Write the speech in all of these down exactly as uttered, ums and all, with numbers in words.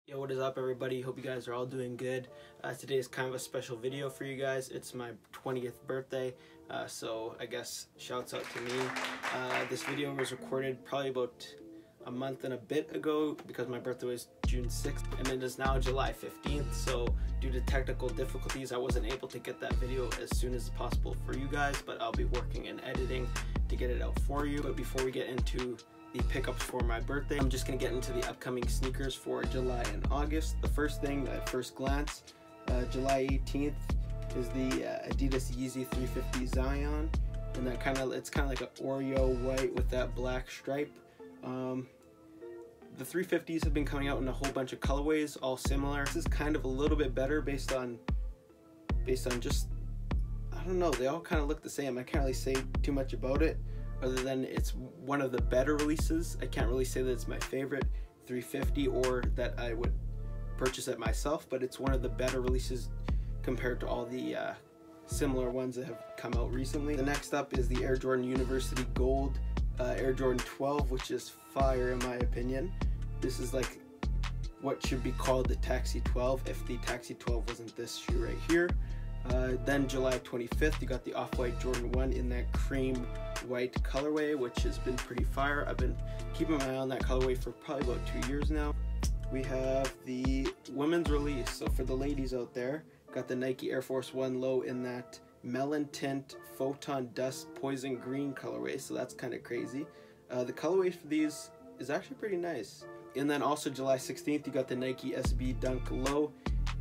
Yo, what is up everybody? Hope you guys are all doing good. Uh, today is kind of a special video for you guys. It's my twentieth birthday, uh, so I guess shouts out to me. Uh, this video was recorded probably about a month and a bit ago because my birthday was June sixth and it is now July fifteenth, so due to technical difficulties I wasn't able to get that video as soon as possible for you guys, but I'll be working and editing to get it out for you. But before we get into the pickups for my birthday, I'm just gonna get into the upcoming sneakers for July and August. The first thing at first glance, uh, July eighteenth is the uh, Adidas Yeezy three fifty Zion, and that kind of it's kind of like an Oreo white with that black stripe. Um, the three fifties have been coming out in a whole bunch of colorways, all similar. This is kind of a little bit better based on based on just I don't know. They all kind of look the same. I can't really say too much about it, other than it's one of the better releases. I can't really say that it's my favorite three fifty or that I would purchase it myself, but it's one of the better releases compared to all the uh, similar ones that have come out recently. The next up is the Air Jordan University Gold uh, Air Jordan twelve, which is fire in my opinion. This is like what should be called the Taxi twelve if the Taxi twelve wasn't this shoe right here. Uh, then July twenty-fifth, you got the Off-White Jordan one in that cream white colorway, which has been pretty fire. I've been keeping my eye on that colorway for probably about two years now. We have the women's release. So for the ladies out there, got the Nike Air Force One Low in that melon tint photon dust poison green colorway. So that's kind of crazy. Uh, the colorway for these is actually pretty nice. And then also July sixteenth, you got the Nike S B Dunk Low.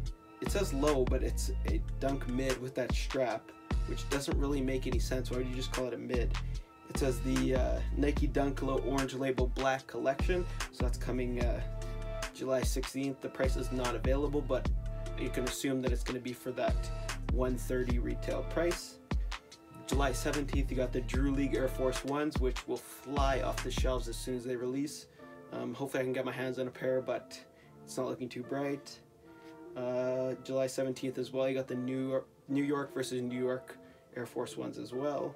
It says low, but it's a dunk mid with that strap, which doesn't really make any sense. Why would you just call it a mid? It says the uh, Nike Dunk Low Orange Label Black Collection, so that's coming uh, July sixteenth. The price is not available, but you can assume that it's going to be for that one thirty retail price. July seventeenth, you got the Drew League Air Force Ones, which will fly off the shelves as soon as they release. Um, hopefully I can get my hands on a pair, but it's not looking too bright. Uh, July seventeenth as well, you got the New York, New York versus New York Air Force Ones as well.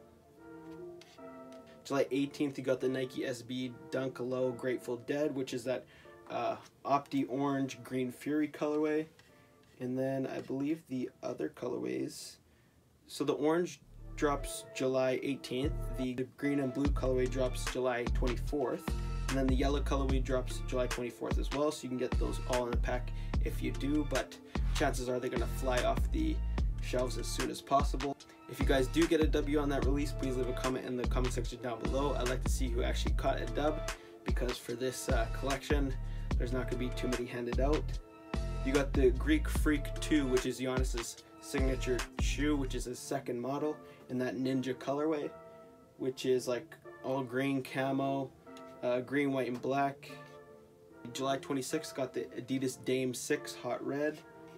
July eighteenth, you got the Nike S B Dunk Low Grateful Dead, which is that uh, Opti Orange Green Fury colorway. And then I believe the other colorways, so the orange drops July eighteenth, the green and blue colorway drops July twenty-fourth, and then the yellow colorway drops July twenty-fourth as well, so you can get those all in a pack if you do, but chances are they're going to fly off the shelves as soon as possible. If you guys do get a W on that release, please leave a comment in the comment section down below. I'd like to see who actually caught a dub, because for this uh, collection, there's not going to be too many handed out. You got the Greek Freak two, which is Giannis's signature shoe, which is his second model in that ninja colorway, which is like all green camo, uh, green, white, and black. July twenty-sixth, got the Adidas Dame six Hot Red.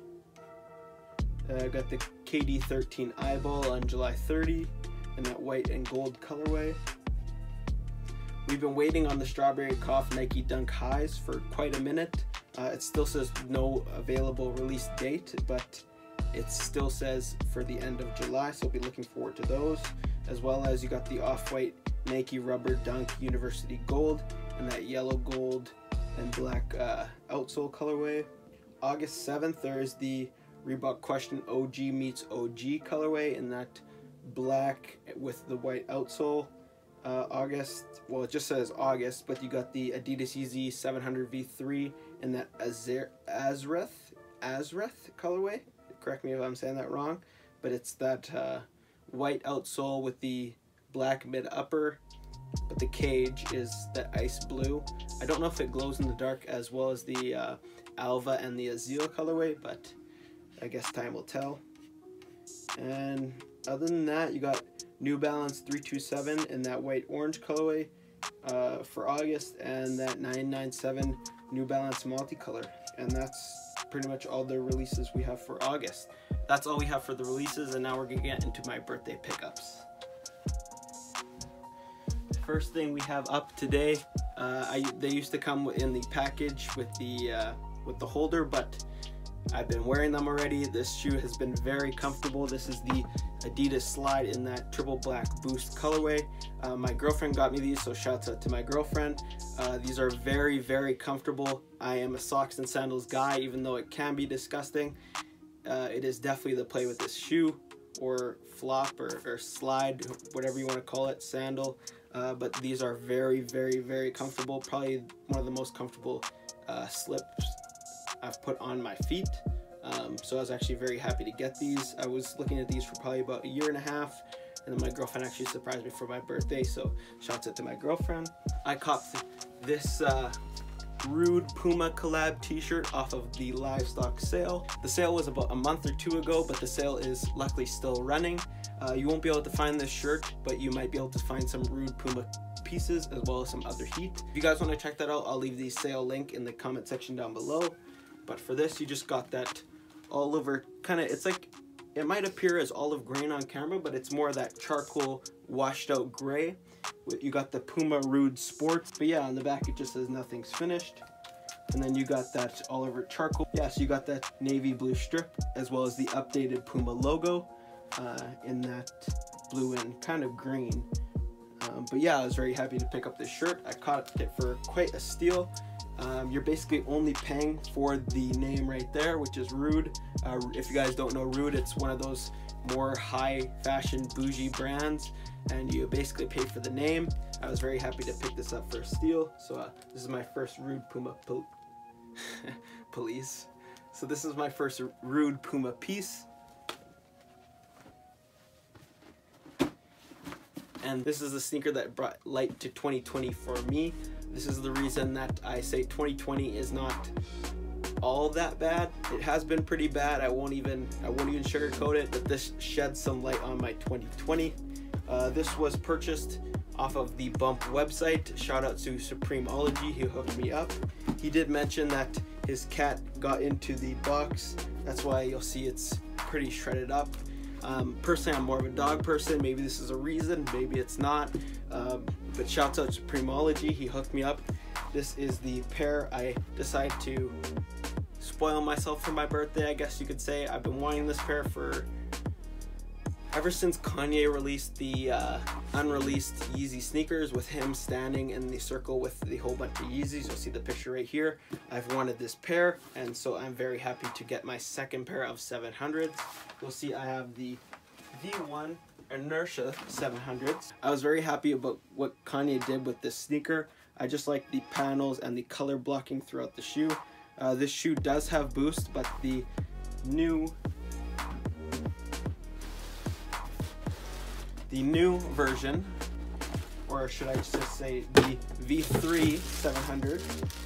Uh, got the K D thirteen Eyeball on July thirtieth in that white and gold colorway. We've been waiting on the Strawberry Cough Nike Dunk Highs for quite a minute. Uh, it still says no available release date, but it still says for the end of July, so we'll be looking forward to those. As well as you got the Off-White Nike Rubber Dunk University Gold and that yellow, gold, and black uh, outsole colorway. August seventh, there is the Reebok Question O G meets O G colorway in that black with the white outsole. Uh, August, well it just says August, but you got the Adidas Yeezy seven hundred V three in that Azer Azreth Azreth colorway. Correct me if I'm saying that wrong, but it's that uh, white outsole with the black mid upper, but the cage is that ice blue. I don't know if it glows in the dark as well as the uh, Alva and the Azil colorway, but I guess time will tell. And other than that, you got New Balance three two seven in that white orange colorway uh, for August, and that nine nine seven New Balance multicolor. And that's pretty much all the releases we have for August. That's all we have for the releases, and now we're gonna get into my birthday pickups. First thing we have up today, uh, I, they used to come in the package with the uh, with the holder, but I've been wearing them already. This shoe has been very comfortable. This is the Adidas Slide in that triple black boost colorway. Uh, my girlfriend got me these, so shouts out to my girlfriend. Uh, these are very, very comfortable. I am a socks and sandals guy, even though it can be disgusting. Uh, it is definitely the play with this shoe, or flop, or, or slide, whatever you want to call it, sandal. Uh, but these are very, very, very comfortable. Probably one of the most comfortable uh, slips I've put on my feet. Um, so I was actually very happy to get these. I was looking at these for probably about a year and a half, and then my girlfriend actually surprised me for my birthday, so shouts out to my girlfriend. I copped this uh, Rude Puma collab t-shirt off of the Livestock sale. The sale was about a month or two ago, but the sale is luckily still running. Uh, you won't be able to find this shirt, but you might be able to find some Rude Puma pieces as well as some other heat. If you guys want to check that out, I'll leave the sale link in the comment section down below. But for this, you just got that all over kind of, it's like, it might appear as olive green on camera, but it's more that charcoal washed out gray. You got the Puma Rude Sports, but yeah, on the back it just says nothing's finished. And then you got that all over charcoal. Yeah, so you got that navy blue strip as well as the updated Puma logo uh, in that blue and kind of green. Um, but yeah, I was very happy to pick up this shirt. I caught it for quite a steal. Um, you're basically only paying for the name right there, which is Rude. Uh, if you guys don't know Rude, it's one of those more high fashion bougie brands, and you basically pay for the name. I was very happy to pick this up for a steal. So uh, this is my first Rude Puma pol police. So this is my first Rude Puma piece. And this is the sneaker that brought light to twenty twenty for me. This is the reason that I say twenty twenty is not all that bad. It has been pretty bad. I won't even I won't even sugarcoat it, but this sheds some light on my twenty twenty. Uh, this was purchased off of the Bump website. Shout out to Supremeology, he hooked me up. He did mention that his cat got into the box. That's why you'll see it's pretty shredded up. Um, personally, I'm more of a dog person. Maybe this is a reason, maybe it's not. Um, but shouts out to Supremeology, he hooked me up. This is the pair I decided to spoil myself for my birthday, I guess you could say. I've been wanting this pair for ever since Kanye released the uh, unreleased Yeezy sneakers with him standing in the circle with the whole bunch of Yeezys. You'll see the picture right here. I've wanted this pair, and so I'm very happy to get my second pair of seven hundreds. You'll see I have the V one Inertia seven hundreds. I was very happy about what Kanye did with this sneaker. I just like the panels and the color blocking throughout the shoe. Uh, this shoe does have boost, but the new The new version, or should I just say the V three seven hundred,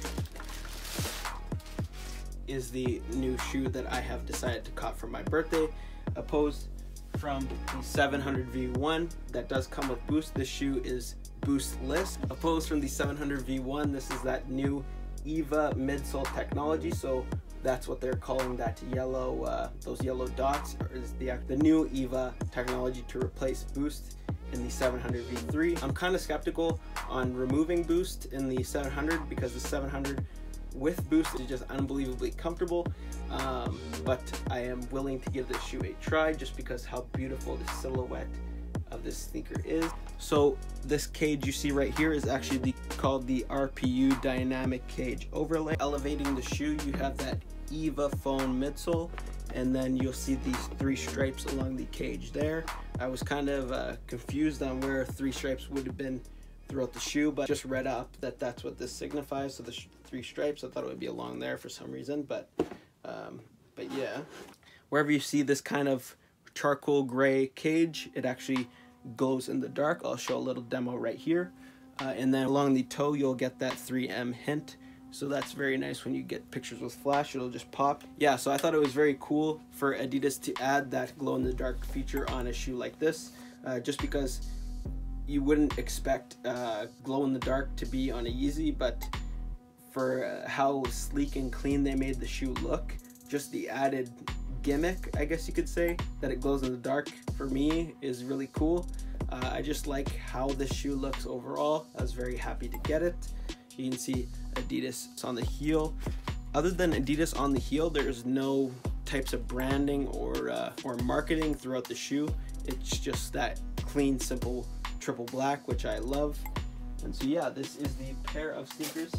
is the new shoe that I have decided to cop for my birthday, opposed from the seven hundred V one that does come with boost. This shoe is boostless. Opposed from the seven hundred V one, this is that new Eva midsole technology, so that's what they're calling that yellow, uh, those yellow dots, or is the, the new Eva technology to replace boost in the seven hundred V three. I'm kind of skeptical on removing boost in the seven hundred because the seven hundred with boost is just unbelievably comfortable, um, but I am willing to give this shoe a try just because how beautiful the silhouette of this sneaker is. So this cage you see right here is actually the, called the R P U Dynamic Cage Overlay. Elevating the shoe, you have that Eva foam midsole, and then you'll see these three stripes along the cage there. I was kind of uh, confused on where three stripes would have been throughout the shoe, but just read up that that's what this signifies. So the sh three stripes, I thought it would be along there for some reason, but um, but yeah. Wherever you see this kind of charcoal gray cage, it actually glows in the dark. I'll show a little demo right here. Uh, and then along the toe, you'll get that three M hint. So that's very nice when you get pictures with flash, it'll just pop. Yeah, so I thought it was very cool for Adidas to add that glow in the dark feature on a shoe like this, uh, just because you wouldn't expect uh, glow in the dark to be on a Yeezy, but for uh, how sleek and clean they made the shoe look, just the added gimmick, I guess you could say, that it glows in the dark, for me is really cool. Uh, I just like how this shoe looks overall. I was very happy to get it. You can see Adidas on the heel. Other than Adidas on the heel, there's no types of branding or uh, or marketing throughout the shoe. It's just that clean, simple triple black, which I love. And so yeah, this is the pair of sneakers.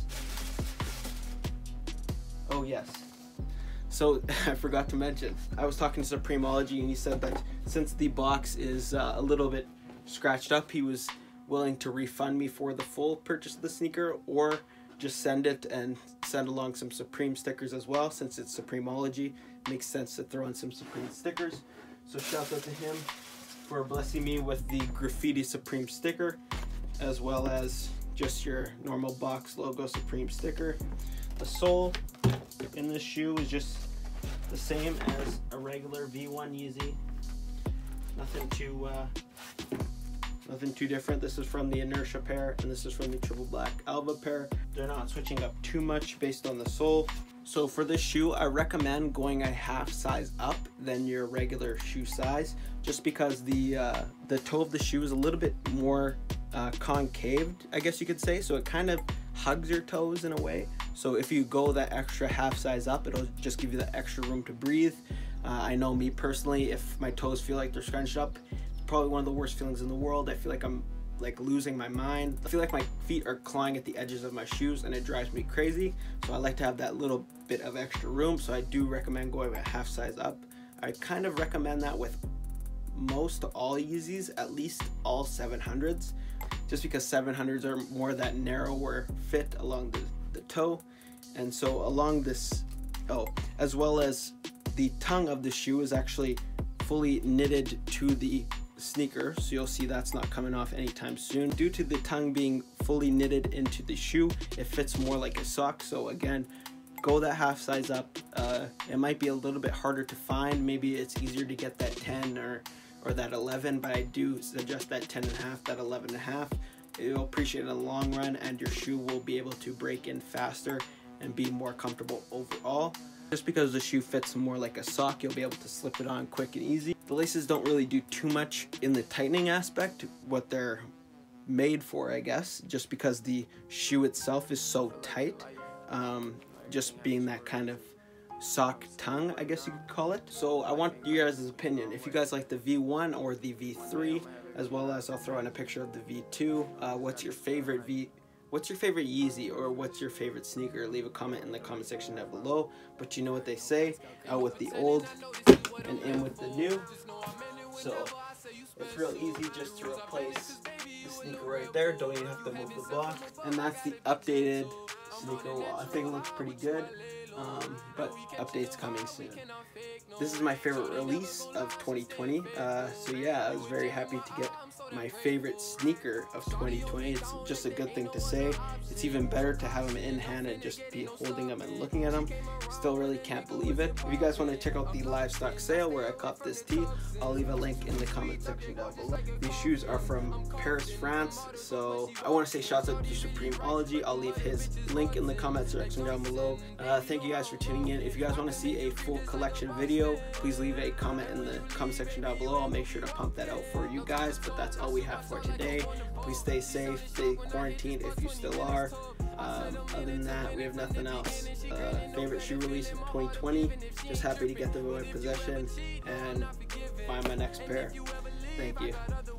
Oh yes, so I forgot to mention, I was talking to Supremology and he said that since the box is uh, a little bit scratched up, he was willing to refund me for the full purchase of the sneaker, or just send it and send along some Supreme stickers as well. Since it's Supremology, it makes sense to throw in some Supreme stickers. So shout out to him for blessing me with the graffiti Supreme sticker, as well as just your normal box logo Supreme sticker. The sole in this shoe is just the same as a regular V one Yeezy. Nothing too uh, nothing too different. This is from the Inertia pair, and this is from the Triple Black Alba pair. They're not switching up too much based on the sole. So for this shoe, I recommend going a half size up than your regular shoe size, just because the uh, the toe of the shoe is a little bit more uh, concaved, I guess you could say. So it kind of hugs your toes in a way. So if you go that extra half size up, it'll just give you that extra room to breathe. Uh, I know me personally, if my toes feel like they're scrunched up, it's probably one of the worst feelings in the world. I feel like I'm like losing my mind. I feel like my feet are clawing at the edges of my shoes and it drives me crazy. So I like to have that little bit of extra room. So I do recommend going a half size up. I kind of recommend that with most all Yeezys, at least all seven hundreds, just because seven hundreds are more that narrower fit along the, the toe. And so along this, oh, as well as the tongue of the shoe is actually fully knitted to the sneaker, so you'll see that's not coming off anytime soon. Due to the tongue being fully knitted into the shoe, it fits more like a sock. So again, go that half size up. Uh, it might be a little bit harder to find. Maybe it's easier to get that ten or or that eleven, but I do suggest that ten and a half, that eleven and a half. You'll appreciate it in the long run, and your shoe will be able to break in faster and be more comfortable overall. Just because the shoe fits more like a sock, you'll be able to slip it on quick and easy. The laces don't really do too much in the tightening aspect, what they're made for, I guess, just because the shoe itself is so tight, um, just being that kind of sock tongue, I guess you could call it. So I want you guys' opinion. If you guys like the V one or the V three, as well as I'll throw in a picture of the V two, uh, what's your favorite V What's your favorite Yeezy, or what's your favorite sneaker? Leave a comment in the comment section down below. But you know what they say, out with the old and in with the new. So it's real easy just to replace the sneaker right there. Don't even have to move the block. And that's the updated sneaker wall. I think it looks pretty good, um, but updates coming soon. This is my favorite release of twenty twenty. Uh, so yeah, I was very happy to get my favorite sneaker of twenty twenty. It's just a good thing to say. It's even better to have them in hand and just be holding them and looking at them. Still really can't believe it. If you guys want to check out the Livestock sale where I caught this tee, I'll leave a link in the comment section down below. These shoes are from Paris, France, so I want to say shouts out to Supremology. I'll leave his link in the comment section down below. Uh, thank you guys for tuning in. If you guys want to see a full collection video, please leave a comment in the comment section down below. I'll make sure to pump that out for you guys, but that's all we have for today. Please stay safe, stay quarantined if you still are. Um, other than that, we have nothing else. Uh, favorite shoe release of twenty twenty. Just happy to get them in my possession and find my next pair. Thank you.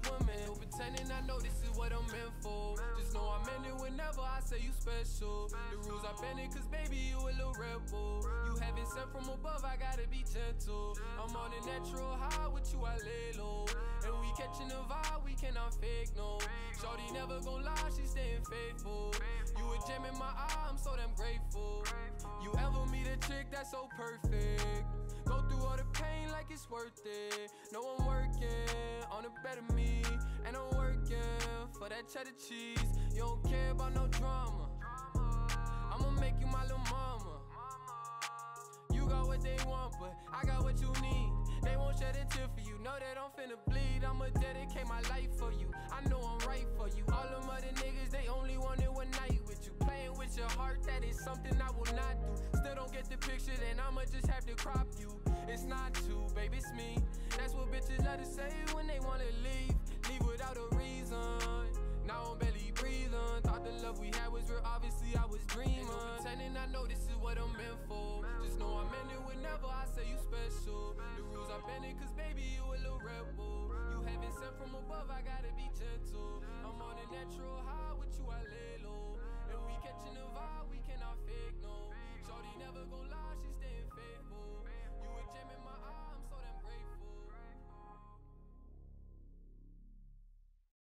Special. The rules are bending cause baby you a little rebel. You haven't sent from above, I gotta be gentle. I'm on a natural high with you, I lay low. And we catching the vibe, we cannot fake no. Shorty never gon' lie, she staying faithful. You a gem in my eye, I'm so damn grateful. You ever meet a chick that's so perfect? Go through all the pain like it's worth it. No, I'm working on a better me, and I'm working for that cheddar cheese. You don't care about no drama. I'ma make you my little mama. You got what they want, but I got what you need. They won't shed a tear for you. Know that I'm finna bleed. I'ma dedicate my life for you. I know I'm right for you. All them other niggas, they only wanted one night with you. Playing with your heart, that is something I will not do. Still don't get the picture, then I'ma just have to crop you. It's not you, baby, it's me. That's what bitches love to say when they wanna leave. Leave without a reason. Now I'm barely breathing. Thought the love we had was real, obviously I was dreaming. Ain't no pretending, I know this is what I'm meant for. Just know